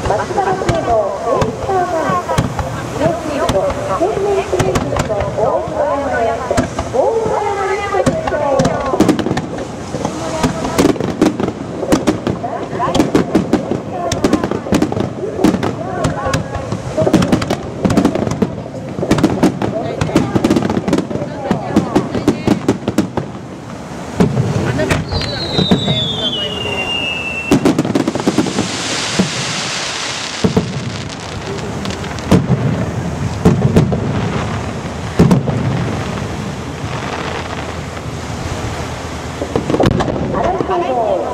松原堤防 A スターマイン10号玉天然記念物の大室山へ大室山リフトで新井堤防